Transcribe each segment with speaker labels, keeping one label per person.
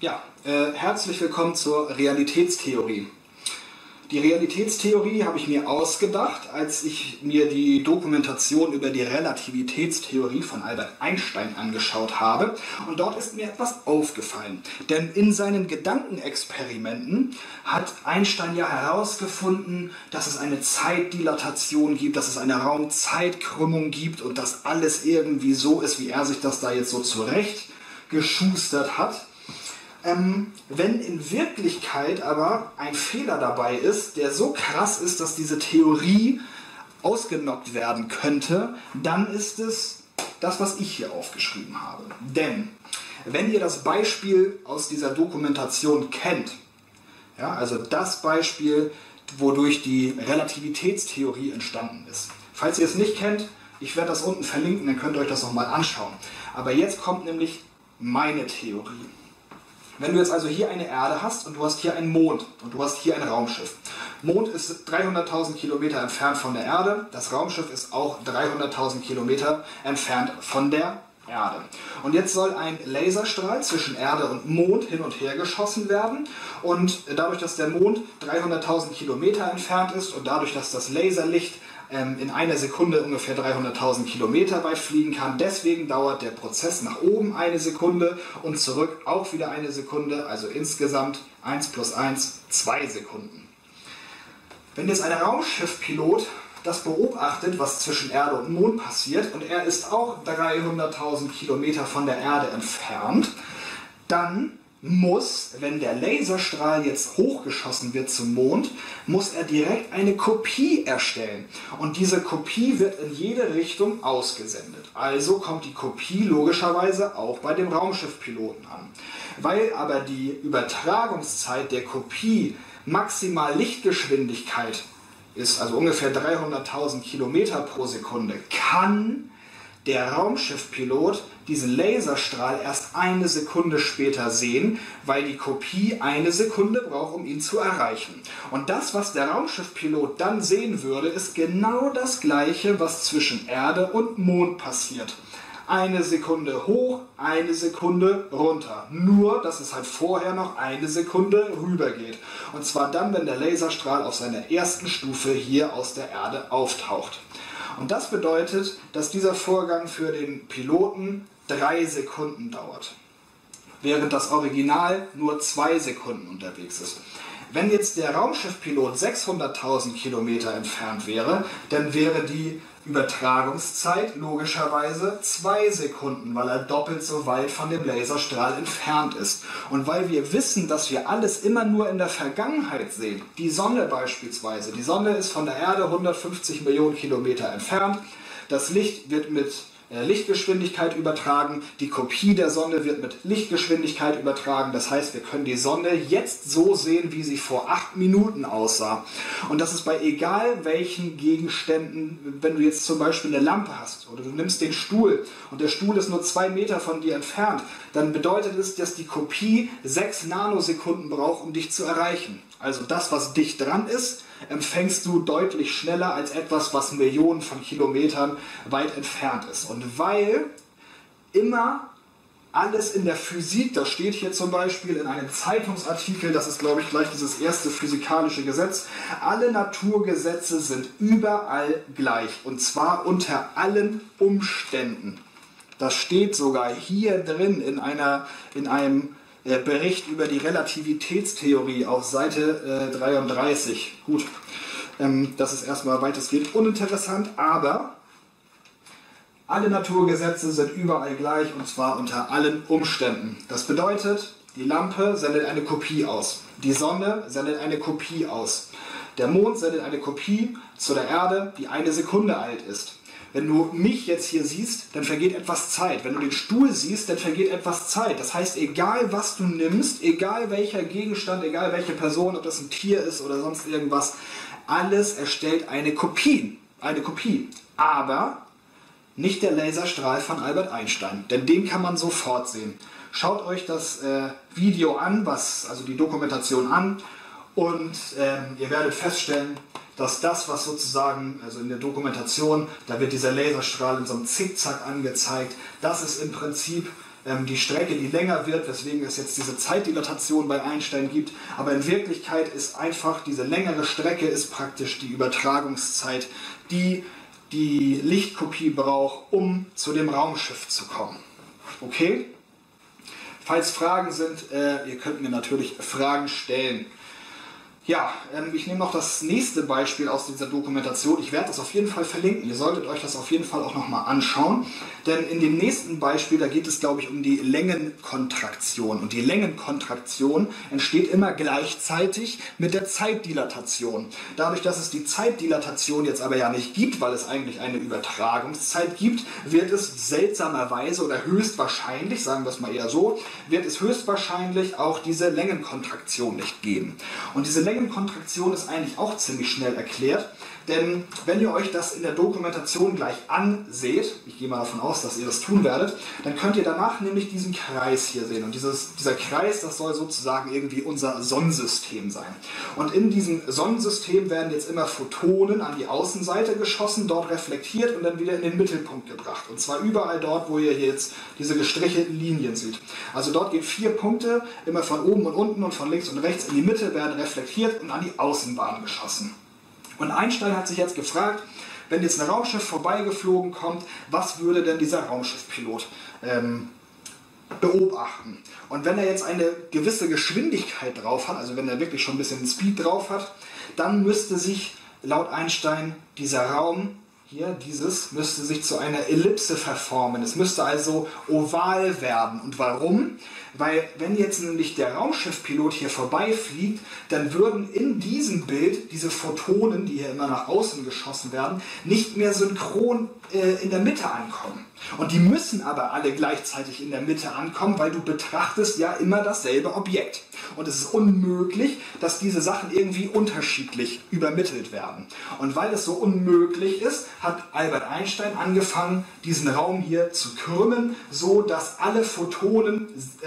Speaker 1: Ja, herzlich willkommen zur Realitätstheorie. Die Realitätstheorie habe ich mir ausgedacht, als ich mir die Dokumentation über die Relativitätstheorie von Albert Einstein angeschaut habe. Und dort ist mir etwas aufgefallen. Denn in seinen Gedankenexperimenten hat Einstein ja herausgefunden, dass es eine Zeitdilatation gibt, dass es eine Raum-Zeit-Krümmung gibt und dass alles irgendwie so ist, wie er sich das da jetzt so zurechtgeschustert hat. Wenn in Wirklichkeit aber ein Fehler dabei ist, der so krass ist, dass diese Theorie ausgenockt werden könnte, dann ist es das, was ich hier aufgeschrieben habe. Denn wenn ihr das Beispiel aus dieser Dokumentation kennt, ja, also das Beispiel, wodurch die Relativitätstheorie entstanden ist. Falls ihr es nicht kennt, ich werde das unten verlinken, dann könnt ihr euch das nochmal anschauen. Aber jetzt kommt nämlich meine Theorie. Wenn du jetzt also hier eine Erde hast und du hast hier einen Mond und du hast hier ein Raumschiff. Mond ist 300.000 Kilometer entfernt von der Erde, das Raumschiff ist auch 300.000 Kilometer entfernt von der Erde. Und jetzt soll ein Laserstrahl zwischen Erde und Mond hin und her geschossen werden und dadurch, dass der Mond 300.000 Kilometer entfernt ist und dadurch, dass das Laserlicht in einer Sekunde ungefähr 300.000 Kilometer weit fliegen kann. Deswegen dauert der Prozess nach oben eine Sekunde und zurück auch wieder eine Sekunde, also insgesamt 1 plus 1, 2 Sekunden. Wenn jetzt ein Raumschiffpilot das beobachtet, was zwischen Erde und Mond passiert, und er ist auch 300.000 Kilometer von der Erde entfernt, dann muss, wenn der Laserstrahl jetzt hochgeschossen wird zum Mond, muss er direkt eine Kopie erstellen. Und diese Kopie wird in jede Richtung ausgesendet. Also kommt die Kopie logischerweise auch bei dem Raumschiffpiloten an. Weil aber die Übertragungszeit der Kopie maximal Lichtgeschwindigkeit ist, also ungefähr 300.000 Kilometer pro Sekunde, kann der Raumschiffpilot diesen Laserstrahl erst eine Sekunde später sehen, weil die Kopie eine Sekunde braucht, um ihn zu erreichen. Und das, was der Raumschiffpilot dann sehen würde, ist genau das Gleiche, was zwischen Erde und Mond passiert. Eine Sekunde hoch, eine Sekunde runter. Nur, dass es halt vorher noch eine Sekunde rüber geht. Und zwar dann, wenn der Laserstrahl auf seiner ersten Stufe hier aus der Erde auftaucht. Und das bedeutet, dass dieser Vorgang für den Piloten 3 Sekunden dauert, während das Original nur 2 Sekunden unterwegs ist. Wenn jetzt der Raumschiffpilot 600.000 Kilometer entfernt wäre, dann wäre die Übertragungszeit logischerweise 2 Sekunden, weil er doppelt so weit von dem Laserstrahl entfernt ist. Und weil wir wissen, dass wir alles immer nur in der Vergangenheit sehen, die Sonne beispielsweise, die Sonne ist von der Erde 150 Millionen Kilometer entfernt, das Licht wird mit Lichtgeschwindigkeit übertragen, die Kopie der Sonne wird mit Lichtgeschwindigkeit übertragen, das heißt, wir können die Sonne jetzt so sehen, wie sie vor 8 Minuten aussah. Und das ist bei egal welchen Gegenständen, wenn du jetzt zum Beispiel eine Lampe hast oder du nimmst den Stuhl und der Stuhl ist nur 2 Meter von dir entfernt, dann bedeutet es, dass die Kopie 6 Nanosekunden braucht, um dich zu erreichen. Also das, was dicht dran ist, empfängst du deutlich schneller als etwas, was Millionen von Kilometern weit entfernt ist. Und weil immer alles in der Physik, das steht hier zum Beispiel in einem Zeitungsartikel, das ist glaube ich gleich dieses erste physikalische Gesetz, alle Naturgesetze sind überall gleich und zwar unter allen Umständen. Das steht sogar hier drin in einem Bericht über die Relativitätstheorie auf Seite 33. Gut, das ist erstmal weitestgehend uninteressant, aber alle Naturgesetze sind überall gleich und zwar unter allen Umständen. Das bedeutet, die Lampe sendet eine Kopie aus, die Sonne sendet eine Kopie aus, der Mond sendet eine Kopie zu der Erde, die 1 Sekunde alt ist. Wenn du mich jetzt hier siehst, dann vergeht etwas Zeit. Wenn du den Stuhl siehst, dann vergeht etwas Zeit. Das heißt, egal was du nimmst, egal welcher Gegenstand, egal welche Person, ob das ein Tier ist oder sonst irgendwas, alles erstellt eine Kopie. Eine Kopie. Aber nicht der Laserstrahl von Albert Einstein, denn den kann man sofort sehen. Schaut euch das Video an, also die Dokumentation an, und ihr werdet feststellen, dass das, was sozusagen, also in der Dokumentation, da wird dieser Laserstrahl in so einem Zickzack angezeigt, das ist im Prinzip die Strecke, die länger wird, weswegen es jetzt diese Zeitdilatation bei Einstein gibt. Aber in Wirklichkeit ist einfach diese längere Strecke ist praktisch die Übertragungszeit, die die Lichtkopie braucht, um zu dem Raumschiff zu kommen. Okay? Falls Fragen sind, ihr könnt mir natürlich Fragen stellen. Ja, ich nehme noch das nächste Beispiel aus dieser Dokumentation. Ich werde das auf jeden Fall verlinken. Ihr solltet euch das auf jeden Fall auch nochmal anschauen. Denn in dem nächsten Beispiel, da geht es, glaube ich, um die Längenkontraktion. Und die Längenkontraktion entsteht immer gleichzeitig mit der Zeitdilatation. Dadurch, dass es die Zeitdilatation jetzt aber ja nicht gibt, weil es eigentlich eine Übertragungszeit gibt, wird es seltsamerweise oder höchstwahrscheinlich, sagen wir es mal eher so, wird es höchstwahrscheinlich auch diese Längenkontraktion nicht geben. Und diese Längenkontraktion ist eigentlich auch ziemlich schnell erklärt, denn wenn ihr euch das in der Dokumentation gleich anseht, ich gehe mal davon aus, dass ihr das tun werdet, dann könnt ihr danach nämlich diesen Kreis hier sehen. Und dieser Kreis, das soll sozusagen irgendwie unser Sonnensystem sein. Und in diesem Sonnensystem werden jetzt immer Photonen an die Außenseite geschossen, dort reflektiert und dann wieder in den Mittelpunkt gebracht. Und zwar überall dort, wo ihr jetzt diese gestrichelten Linien seht. Also dort gehen 4 Punkte, immer von oben und unten und von links und rechts in die Mitte, werden reflektiert und an die Außenbahn geschossen. Und Einstein hat sich jetzt gefragt, wenn jetzt ein Raumschiff vorbeigeflogen kommt, was würde denn dieser Raumschiffpilot beobachten? Und wenn er jetzt eine gewisse Geschwindigkeit drauf hat, also wenn er wirklich schon ein bisschen Speed drauf hat, dann müsste sich laut Einstein dieser Raum hier, müsste sich zu einer Ellipse verformen. Es müsste also oval werden. Und warum? Weil wenn jetzt nämlich der Raumschiffpilot hier vorbeifliegt, dann würden in diesem Bild diese Photonen, die hier immer nach außen geschossen werden, nicht mehr synchron in der Mitte ankommen. Und die müssen aber alle gleichzeitig in der Mitte ankommen, weil du betrachtest ja immer dasselbe Objekt. Und es ist unmöglich, dass diese Sachen irgendwie unterschiedlich übermittelt werden. Und weil es so unmöglich ist, hat Albert Einstein angefangen, diesen Raum hier zu krümmen, so dass alle Photonen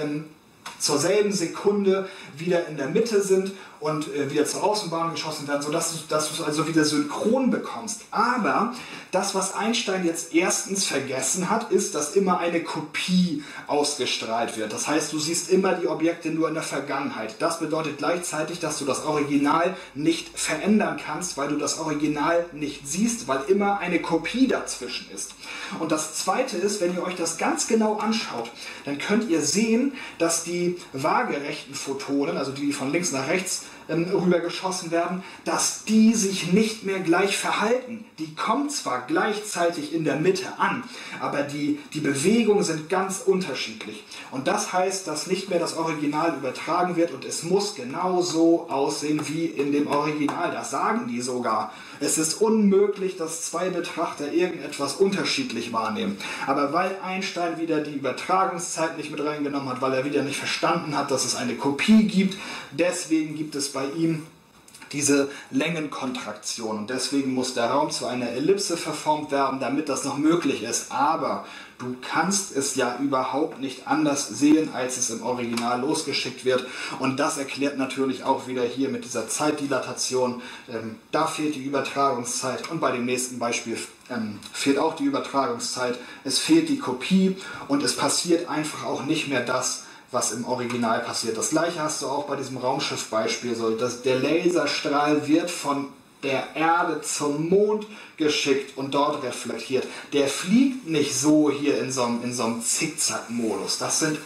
Speaker 1: zur selben Sekunde wieder in der Mitte sind und wieder zur Außenbahn geschossen werden, sodass du es also wieder synchron bekommst. Aber das, was Einstein jetzt erstens vergessen hat, ist, dass immer eine Kopie ausgestrahlt wird. Das heißt, du siehst immer die Objekte nur in der Vergangenheit. Das bedeutet gleichzeitig, dass du das Original nicht verändern kannst, weil du das Original nicht siehst, weil immer eine Kopie dazwischen ist. Und das Zweite ist, wenn ihr euch das ganz genau anschaut, dann könnt ihr sehen, dass die waagerechten Photonen, also die von links nach rechts rüber geschossen werden, dass die sich nicht mehr gleich verhalten. Die kommen zwar gleichzeitig in der Mitte an, aber die Bewegungen sind ganz unterschiedlich. Und das heißt, dass nicht mehr das Original übertragen wird und es muss genauso aussehen wie in dem Original. Das sagen die sogar. Es ist unmöglich, dass 2 Betrachter irgendetwas unterschiedlich wahrnehmen. Aber weil Einstein wieder die Übertragungszeit nicht mit reingenommen hat, weil er wieder nicht verstanden hat, dass es eine Kopie gibt, deswegen gibt es bei ihm diese Längenkontraktion. Und deswegen muss der Raum zu einer Ellipse verformt werden, damit das noch möglich ist. Aber du kannst es ja überhaupt nicht anders sehen, als es im Original losgeschickt wird. Und das erklärt natürlich auch wieder hier mit dieser Zeitdilatation. Da fehlt die Übertragungszeit. Und bei dem nächsten Beispiel fehlt auch die Übertragungszeit. Es fehlt die Kopie und es passiert einfach auch nicht mehr das, was im Original passiert. Das gleiche hast du auch bei diesem Raumschiff-Beispiel. Der Laserstrahl wird von der Erde zum Mond geschickt und dort reflektiert. Der fliegt nicht so hier in so einem Zickzack-Modus. Das sind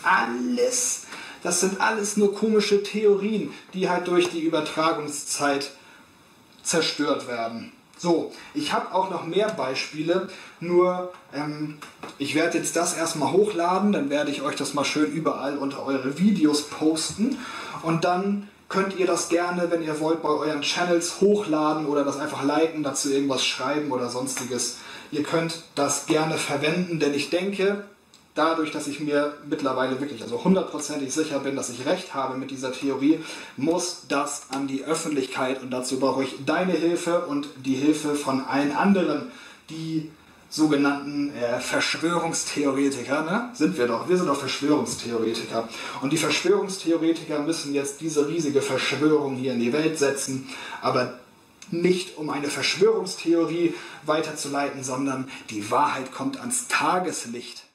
Speaker 1: alles nur komische Theorien, die halt durch die Übertragungszeit zerstört werden. So, ich habe auch noch mehr Beispiele, nur ich werde jetzt das erstmal hochladen, dann werde ich euch das mal schön überall unter eure Videos posten und dann könnt ihr das gerne, wenn ihr wollt, bei euren Channels hochladen oder das einfach liken, dazu irgendwas schreiben oder sonstiges. Ihr könnt das gerne verwenden, denn ich denke, dadurch, dass ich mir mittlerweile wirklich, also 100%ig sicher bin, dass ich recht habe mit dieser Theorie, muss das an die Öffentlichkeit und dazu brauche ich deine Hilfe und die Hilfe von allen anderen, die sogenannten Verschwörungstheoretiker, ne? Wir sind doch Verschwörungstheoretiker. Und die Verschwörungstheoretiker müssen jetzt diese riesige Verschwörung hier in die Welt setzen, aber nicht um eine Verschwörungstheorie weiterzuleiten, sondern die Wahrheit kommt ans Tageslicht.